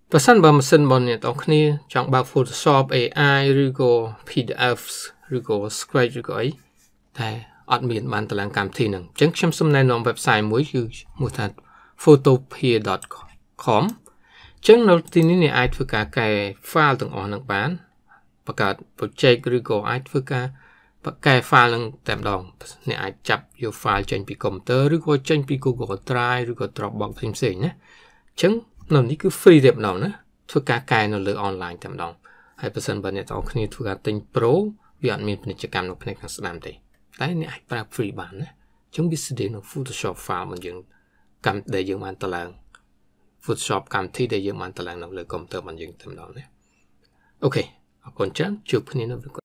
ប្រសិនបើម៉ាស៊ីនរបស់អ្នកទាំងគ្នាចង់បើក Photoshop AI ឬក៏ PDFs ឬក៏ Scratch ឬក៏អីតែអត់មានបានតម្លៃកម្មវិធីហ្នឹងអញ្ចឹងខ្ញុំសូមណែនាំ website មួយគឺឈ្មោះថា photopea.com អញ្ចឹងនៅទីនេះអ្នកអាចធ្វើការកែ file ទាំងអស់ហ្នឹងបានបង្កើត project ឬក៏អាចធ្វើការបកកែ file នឹងតែម្ដងអ្នកអាចចាប់យក file ចេញពី computer ឬក៏ចេញពី Google Drive ឬក៏ Dropbox ផ្សេងៗណាអញ្ចឹងនៅនេះគឺ free តែម្ដងណាធ្វើការកែនៅលើ online តែម្ដងហើយបើសិនបើអ្នកទាំងអស់គ្នាធ្វើការទិញ Pro វាអត់មានពាណិជ្ជកម្មនៅផ្នែកខាងស្ដាំទេតែអ្នកអាចប្រើ free បានណាអញ្ចឹងវាស្តីនៅ Photoshop file របស់យើងកម្មដែលយើងបានតម្លើង Photoshop កម្មវិធីដែលយើងបានតម្លើងនៅលើ computer របស់យើងតែម្ដងណាអូខេអរគុណច្រើនជួបគ្នានៅ